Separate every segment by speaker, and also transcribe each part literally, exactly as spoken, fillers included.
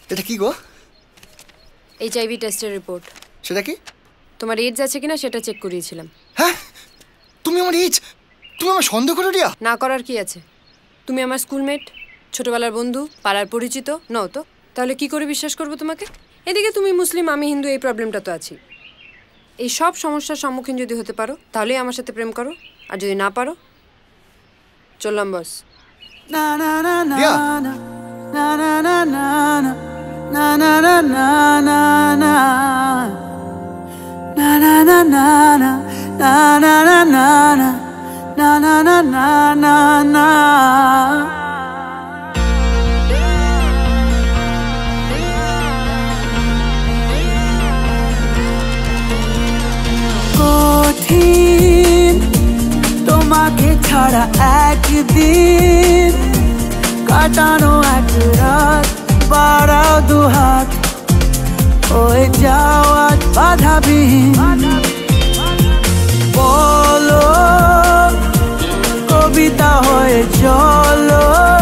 Speaker 1: এটা কি গো?
Speaker 2: এইচআইভি টেস্টের রিপোর্ট।
Speaker 1: সেটা কি?
Speaker 2: তোমার এইডস আছে কিনা সেটা চেক করিয়েছিলাম।
Speaker 1: হ্যাঁ, তুমি আমার এইডস, তুমি আমার সন্দেহ করে রিয়া?
Speaker 2: না করার কি আছে? তুমি আমার স্কুলমেট, ছোটবেলার বন্ধু, পাড়ার পরিচিত নও তো, তাহলে কি করে বিশ্বাস করবো তোমাকে? এদিকে তুমি মুসলিম, আমি হিন্দু, এই প্রবলেমটা তো আছি। এই সব সমস্যার সম্মুখীন যদি হতে পারো তাহলেই আমার সাথে প্রেম করো, আর যদি না পারো চললাম বস।
Speaker 3: না না না না
Speaker 1: রিয়া,
Speaker 3: না না না না না না না না না না না na na na na na na na na na na na na na na na কঠিন তোমাকে ছাড়া একদিন কাটানো এক রাত বাড়াও দুহাত ওই যাওয়ার বাধাবিহীন বলো কবিতা হয়ে চলো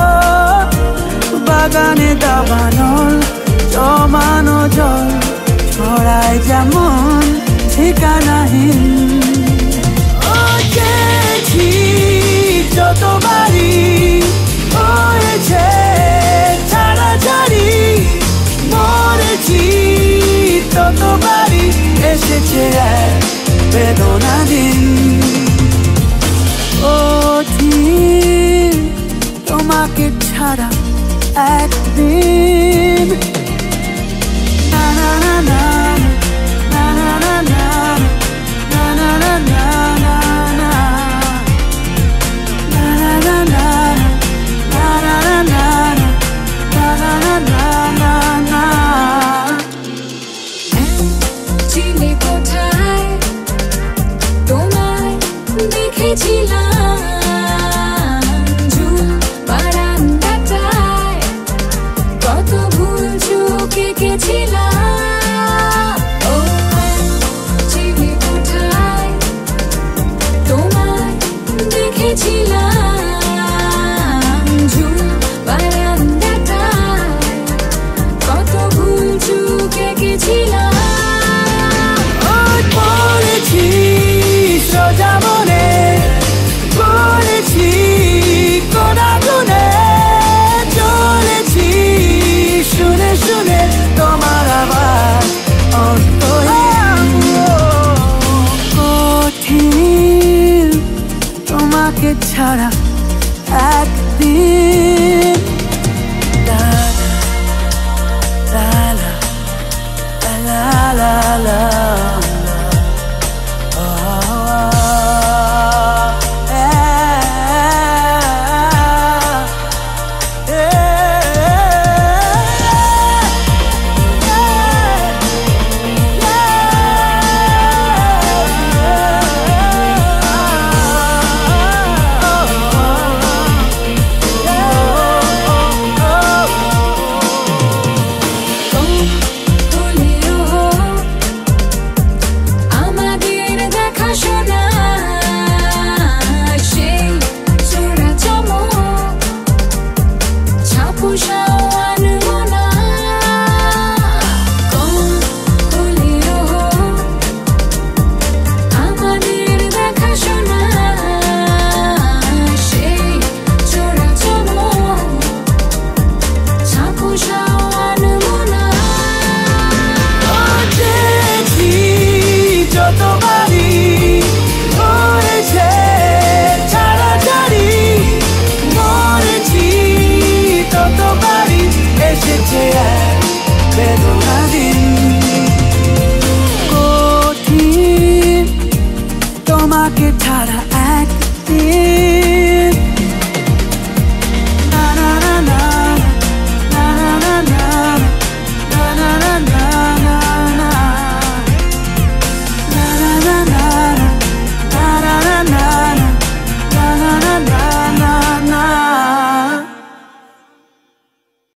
Speaker 3: বাগানে দাবানল জমানো জল ছড়ায় যেমন ঠিকানাহীন ও গেছি যতবারই হয়েছে ছাড়াছাড়ি মরেছি ততবারই এসেছে এক বেদনা দিন ও ঠিক তোমাকে ছাড়া একদিন না না না না না না না না না না না না না
Speaker 4: কত ভুল চুকে গেছিলাম ও চিনি কোঠায় তোমায় দেখেছিলাম ঝুল বারান্দাটায় কত ভুল চুকে গেছিলাম
Speaker 3: পড়েছি সোজা মনে পড়েছি কোনা গুনে চলেছি শুনে শুনে তোমার আওয়াজ অন্তহীন কঠিন তোমাকে ছাড়া একদিন